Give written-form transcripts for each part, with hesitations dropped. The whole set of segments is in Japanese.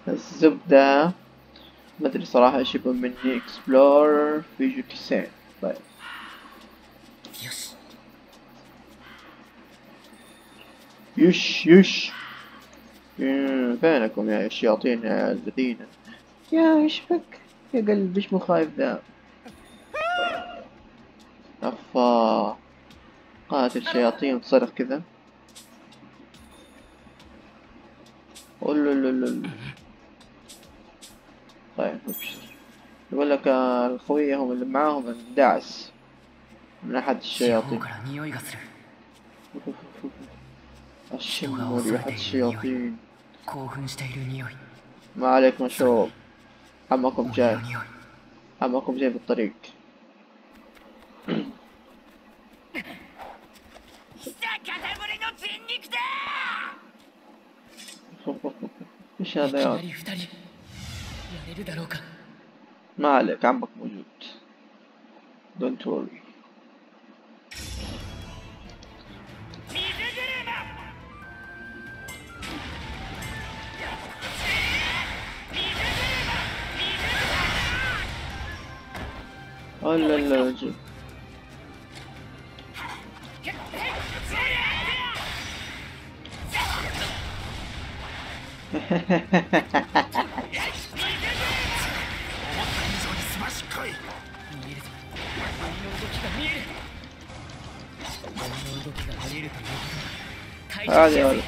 الزبدة ما ادري صراحة ايش يبون مني. اكسبلور فيجو كيسين. طيب يش يش. فينكم يا الشياطين يا الذين؟ يا ايش بك يا قلب؟ ايش مو خايف ذا؟ افا قاتل شياطين تصرخ كذا. أولولولول. طيب ابشر. يقول لك الخوية هم اللي معاهم الدعس من أحد الشياطين. الشم وريحة الشياطين. ما عليك مشروب. عمكم جاي. عمكم جاي بالطريق. ايش هذا يا ولد؟ ما عليك عمك موجود. Don't worry. لا لا جي. هذه هذا.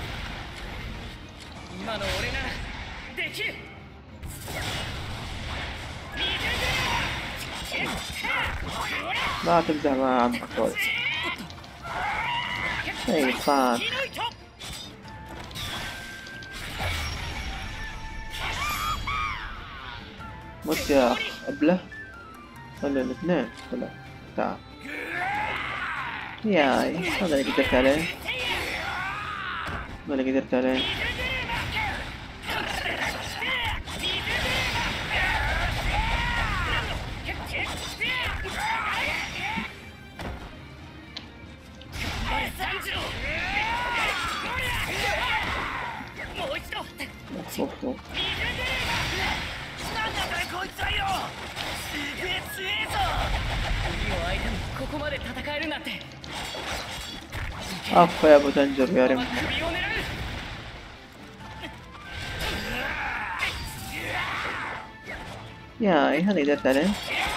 لا تمزح مع عمك ولد. شيطان. مت يا أخ أبله. ولا الاثنين. لا تعال. ياي هذا اللي قدرت عليه. هذا اللي قدرت عليه. أخ يا أبو تنجر يا رمح. ياي هذا قدرت عليه.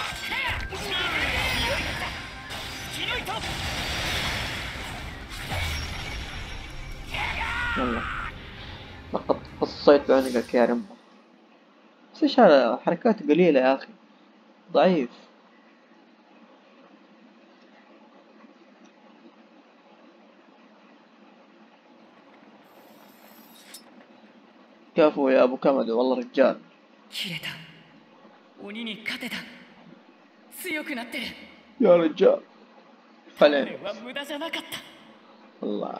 يلا لقد قصيت عنقك يا رمح. بس ايش هذا حركات قليلة يا أخي. ضعيف. كفو يا أبو كمد والله رجال. يا رجال فلين الله.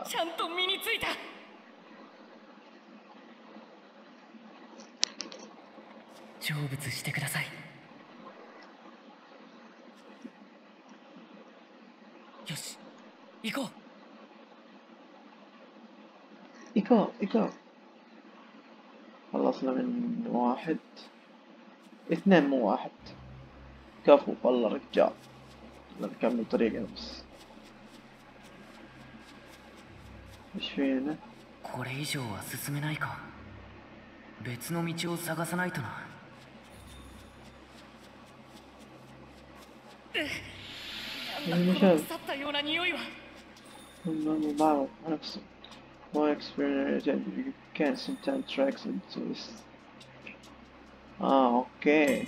إيكو خلصنا من واحد. اثنين مو واحد. كفو والله رجال. نكمل طريقنا بس. ايش فينا؟ これ以上は進めないか。別の道を探さないとな。 なんだ腐ったような匂いは。بعرف نفسه. more experience you can sometimes track into this. اوكي.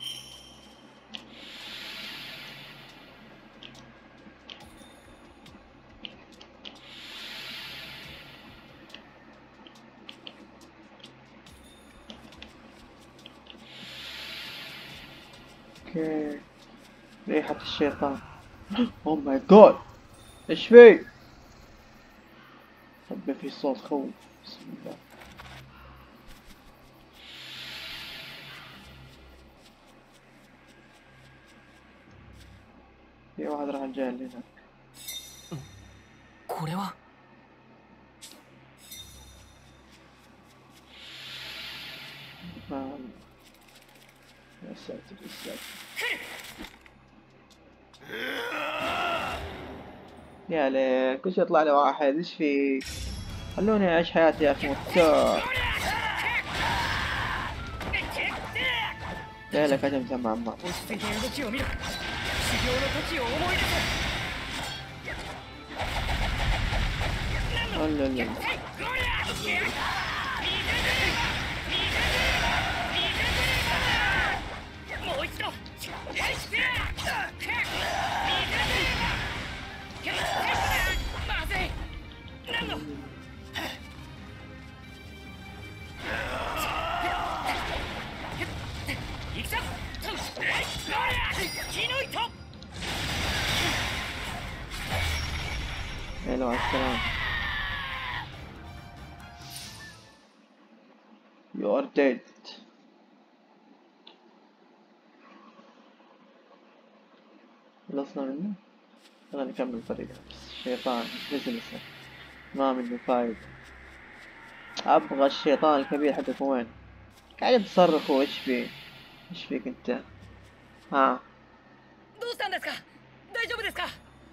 اوكي ريحة الشيطان. اوه ماي جاد ايش في؟ طب في صوت خوف. بسم الله. في واحد راح جاي هناك. これは يا ساتر يا ساتر. يا ليل كل شي يطلع لي واحد، ايش في؟ خلوني اعيش حياتي يا اخي مختار. يا لك هجم سمع عمار. لا يلا مع السلامة. You are dead. خلصنا منه؟ خلينا نكمل طريقنا. الشيطان بزنسه ما منه فايدة. أبغى الشيطان الكبير حقك وين؟ قاعد تصرخ وإيش فيه؟ إيش فيك أنت؟ ها؟ どうしたんですか？大丈夫ですか？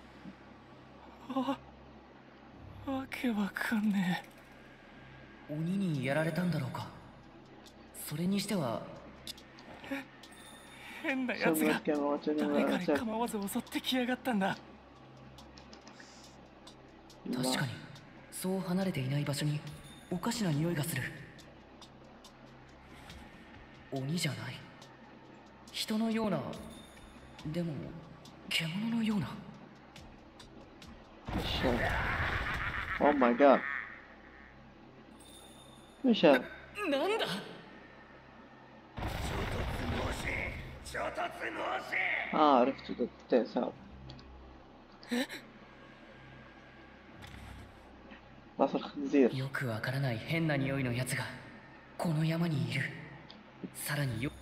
わけわかんね鬼にやられたんだろうか。それにしてはえ。変なやつが誰かに構わず襲ってきやがったんだ。 確かにそう離れていない場所におかしな匂いがする。鬼じゃない、人のような、でも獣のような。 Oh my god. ايش هذا؟ なんだ。 عرفت التساؤل. راس الخنزير. よくわからない変な匂いのやつがこの山にいる。さらによ。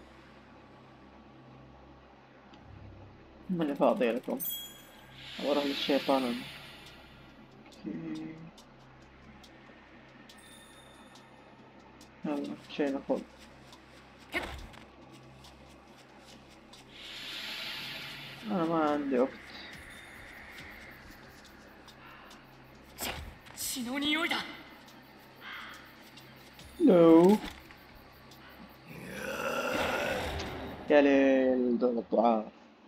ماني فاضي لكم. أروح للشيطان أنا. يلا شي ناخذ. أنا ما عندي وقت. 血の匂いだ。 No. يا ليل دول الضعاف.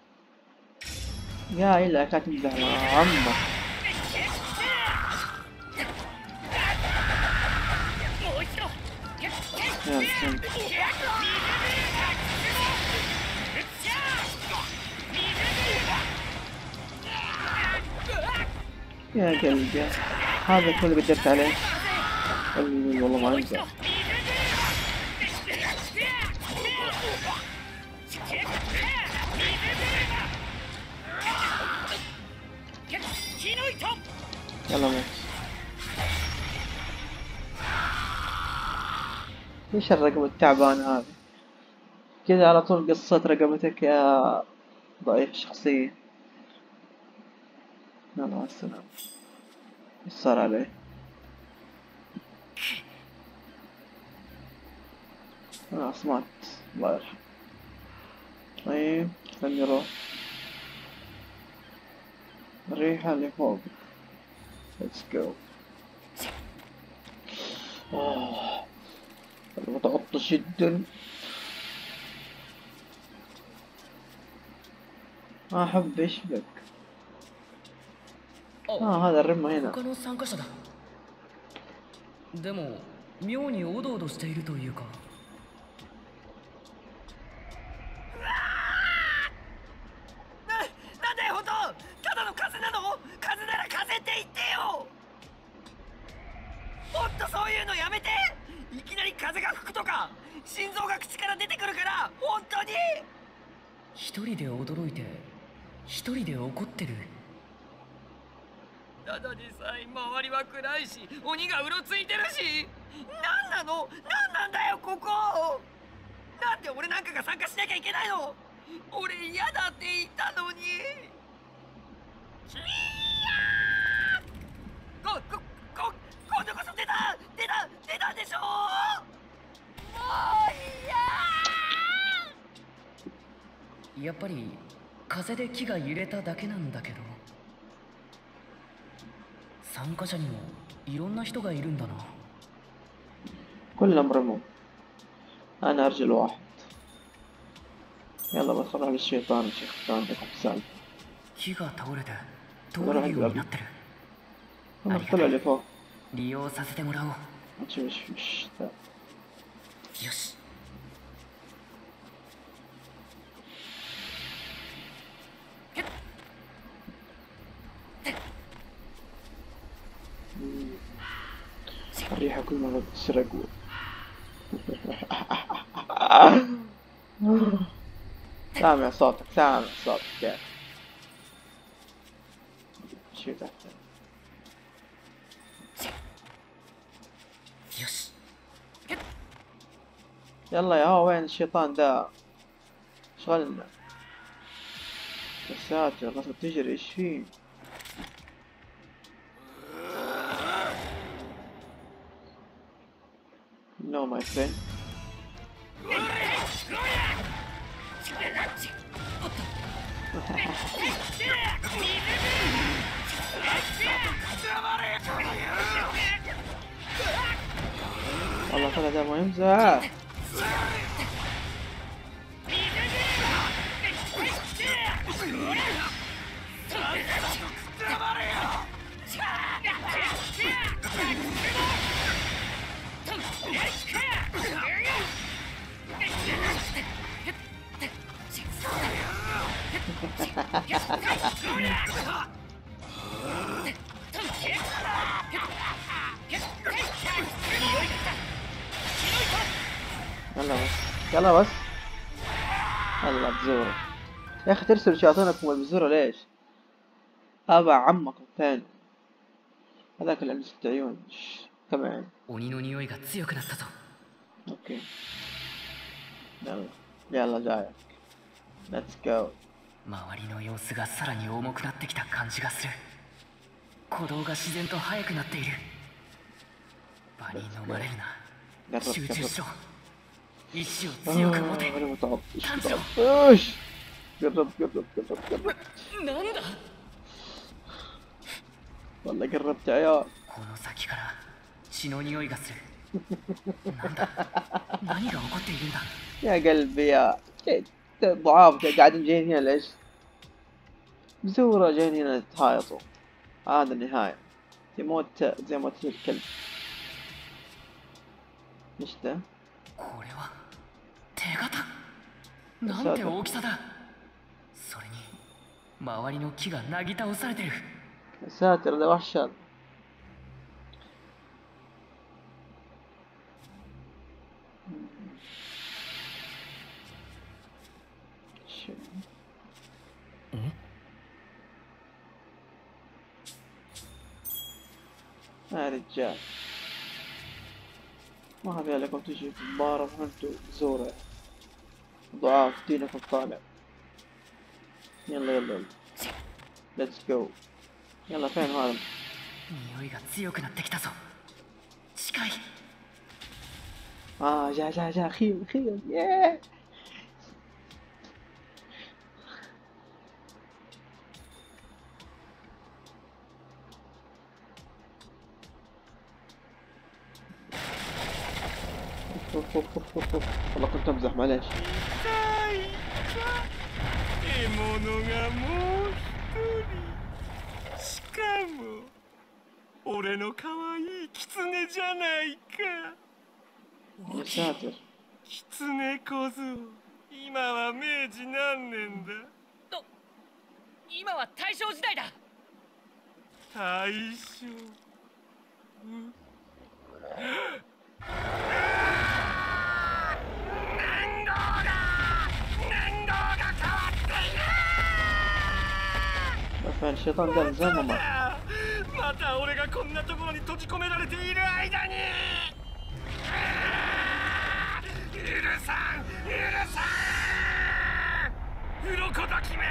يا إلا كانت تمزح مع عمك. يا قلبي هذا كل اللي قدرت عليه. والله ما انزل. يلا موت. ليش الرقبة التعبانة هذه؟ كذا على طول قصة رقبتك يا ضعيف الشخصية. يلا مع السلامة. ايش صار عليه؟ خلاص مات الله يرحمه. طيب خلني اروح الريحة اللي فوق. Let's go. متعطش جدا. ما أحب إيش بك. هذا الرمة هنا. 他の参加者だ。でも妙におどおどしているというか。 なんだよ本当。ただの風なの？風なら風って言ってよ。もっとそういうのやめて。いきなり風が吹くとか心臓が口から出てくるから本当に。 一人で驚いて一人で怒ってる。 ただでさえ周りは暗いし鬼がうろついてるし。なんなの？なんなんだよここ。なんで俺なんかが参加しなきゃいけないの？俺嫌だって言ったのに。今度こそ出たでしょ。もういい。 やっぱり風で木が揺れただけなんだけど、参加者にもいろんな人がいるんだな。 كلنا مرموم. أنا أرجل واحد. يلا بدخل على الشيطان يا شيخ عندكم سالفة. 木が倒れて通れるようになってる。 أنا طلع اللي فوق. 利用させてもらおう。 نشوف ايش ذا. よし。 الريحة كل مرة بتسرق. سامع صوتك كيف. شو تحت. よし。 يلا يا هو وين الشيطان ده؟ شغلنا. يا ساتر غصب تجري ايش فيه؟ No my friend. والله طلع ده مهم زعل. يلا بس يلا بزورة يا اخي ترسل شياطينكم البزورة ليش؟ ابا عمكم فين؟ هذاك اللي عنده 6 عيون كمان. 鬼の匂いが強くなったぞ。 اوكي يلا جاي Let's go. 周りの様子がさらに重くなってきた感じがする。鼓動が自然と速くなっている。場に飲まれるな。集中しろ。意志を強く持て。炭治郎。 ايش قرب なんだ والله قربت يا عيال. この先から血の匂いがする。なんだ何が起こっているんだ。 يا قلبي يا ضعاف قاعدين جايين هنا ليش؟ بزورة جايين هنا يتهايطوا. هذا النهاية يموت زي موت الكلب. ايش ده؟ これは手形なんて大きさだ。それに周りの木がなぎ倒されてる。 يا ساتر ده وحش هذا. يا رجال ما هذي لكم تجي تتضارب وانتو زورة ضعاف دينكم طالع. يلا Let's go. يلا فين هذا؟ 匂いが強くなってきたぞ。近い。 جا خيل ياه. والله كنت امزح معليش. 獲物がもう一人。しかも俺の可愛い狐じゃないか。 يا ساتر. 狐小僧、今は明治何年だ？ と、今は大正時代だ。 大正。年号が変わっている。 فين الشيطان ده من زمان ما. また俺がこんなところに閉じ込められている間に。許さん。鱗だ姫。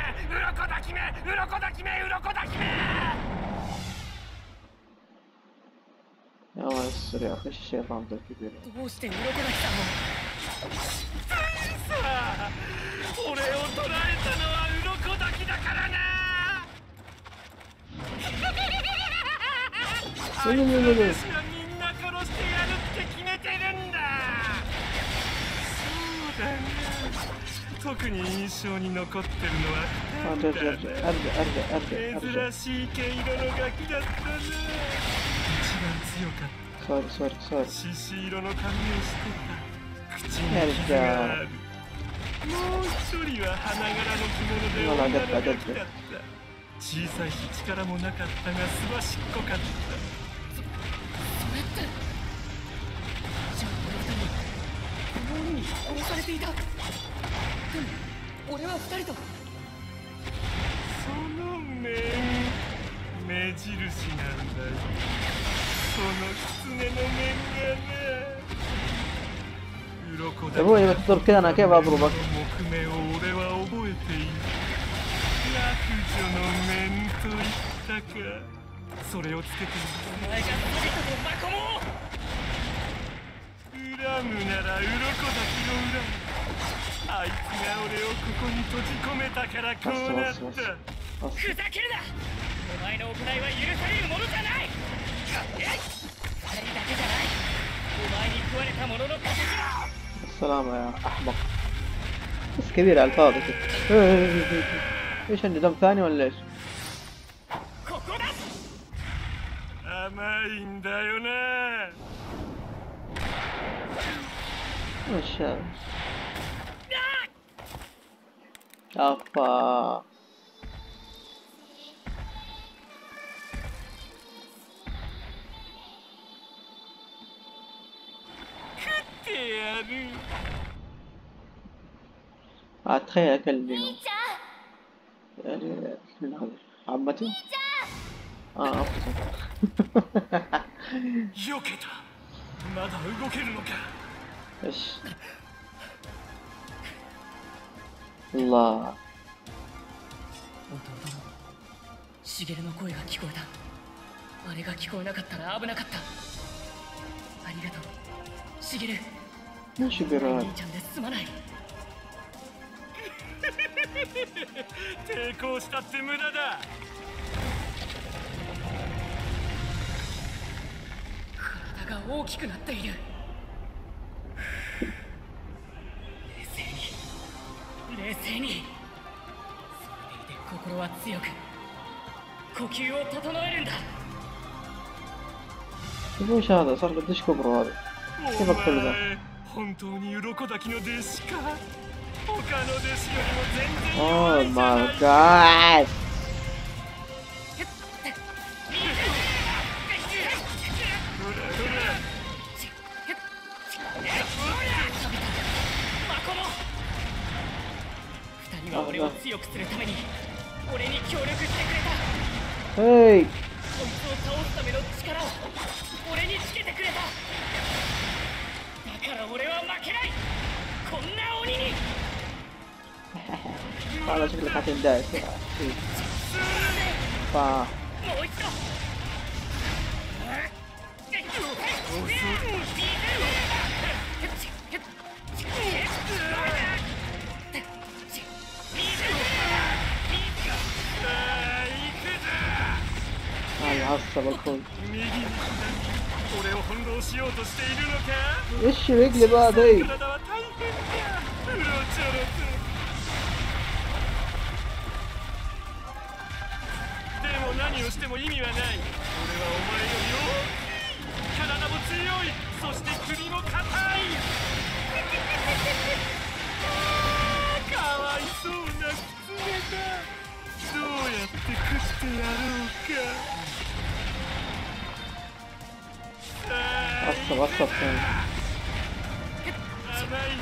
يا الله يستر يا اخي الشيطان ده كبير. どうして鱗滝さんを俺を捕らえたのは鱗だけだからな。あいつらですがみんな殺してやるって決めてるんだ。そうだね。特に印象に残ってるのは珍しい毛色のガキだったな。一番強かった。獅子色の髪をしてた。口に傷がある。もう一人は花柄の着物で女のガキだった。小さいし力もなかったがすばしっこかった。 それってじゃあ俺二人鬼に殺されていた。でも俺は二人と。 その目印なんだよ。その狐の面がな。 يا ابوي بتضرب كده انا كيف اضربك؟ 木目を俺は覚えている。落女の面と言ったか。それをつけている。 お前が人々をまこも恨むなら鱗だけの恨む。あいつが俺をここに閉じ込めたからこうなった。 ふざけるな。お前の行いは許されるものじゃない。二人だけじゃない。お前に食われたものの形は。 السلامة يا أحمق. بس كبير على الفاضي كده. ايش عندي دم ثاني ولا ايش؟ 甘いんだよな。 ايش هذا؟ افا تخيل اكلمه يعني من هذا عمته أخته 避けた。まだ動けるのか。 ايش الله シゲルの声が聞こえた。あれが聞こえなかったら危なかった。ありがとうシゲル。 ماشي براد 兄ちゃんですまない。 抵抗したって無駄だ。 体が大きくなっている。冷静にそれでいて心は強く呼吸を整えるんだ。 ايش هذا صار قديش كبره هذا؟ كيف اقتل ذا؟ 本当に鱗滝の弟子か。他の弟子よりも全然 اوه ماي جاد 二人は俺を強くするために俺に協力してくれた。 هي こいつを倒すための力を俺につけてくれた。だから俺は負けない。こんな鬼に。 هذا شكله حتنداس فا もう一度。 عصب الخوي 右に左に俺を翻弄しようとしているのか。 ايش يقلب هذا؟ 体は大変だ。うろちょろと。でも何をしても意味はない。俺はお前より大きい。体も強い。そして首も硬い。かわいそうな狐だ。どうやって食ってやろうか。 عصب عصب ثاني 甘いね。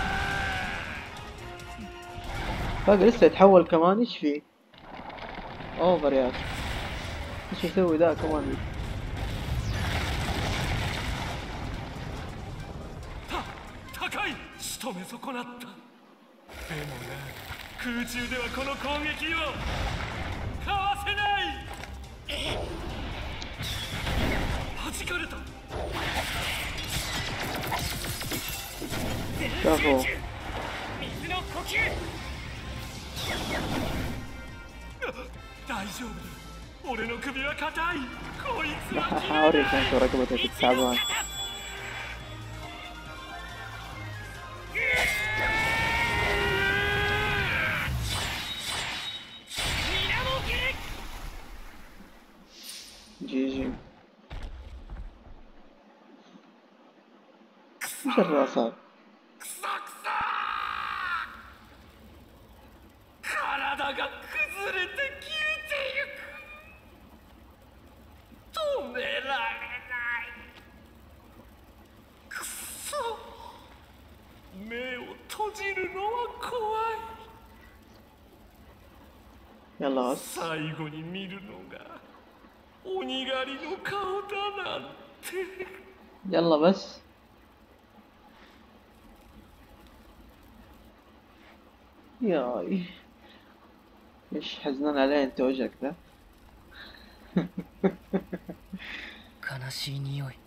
باقي لسه يتحول كمان. ايش فيه؟ اوفر يا اخي. ايش يسوي ذا كمان؟ 高い仕留め損なった。でもな、空中ではこの攻撃をかわせない。弾かれた。 شافوا 水の呼吸。大丈夫だ。俺の首は硬い。こいつは اوريك انت رقبتك التعبان. ジジ ايش الراسات؟ くそくそ。体が崩れて消えてゆく。止められない。くそ。目を閉じるのは怖い。 يلا بس 最後に見るのが鬼狩りの顔だなんて。 يلا بس. ياي ايش حزنان عليه انت وجهك ذا. 悲しい匂い。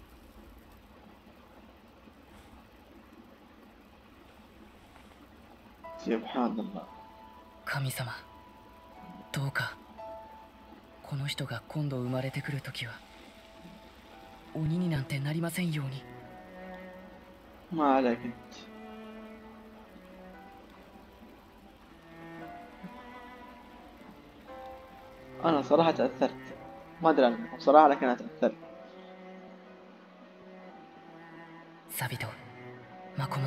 سبحان الله. 神様、どうかこの人が今度生まれてくるときは鬼になんてなりませんように。 ما عليك انت. انا صراحة تأثرت. ما ادري عنكم بصراحة لكن انا تأثرت. サビとマコモ、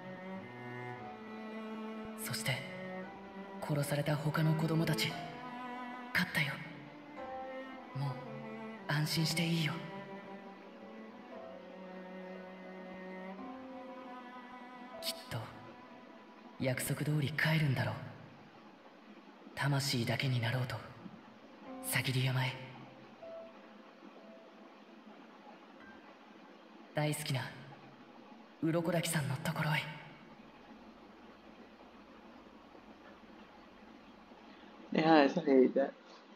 そして殺された他の子供たち、勝ったよ。もう安心していいよ。きっと約束通り帰るんだろう。魂だけになろうとsagiri山へ。大好きな鱗滝さんのところへ。 نهاية سعيدة.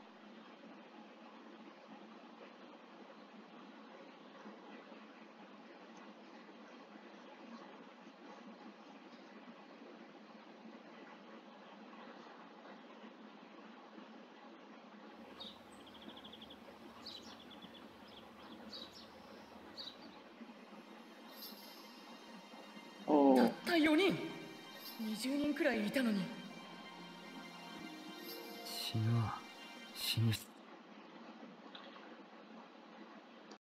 أوه. たった4人、20人くらいいたのに。死ぬわ、死ぬ必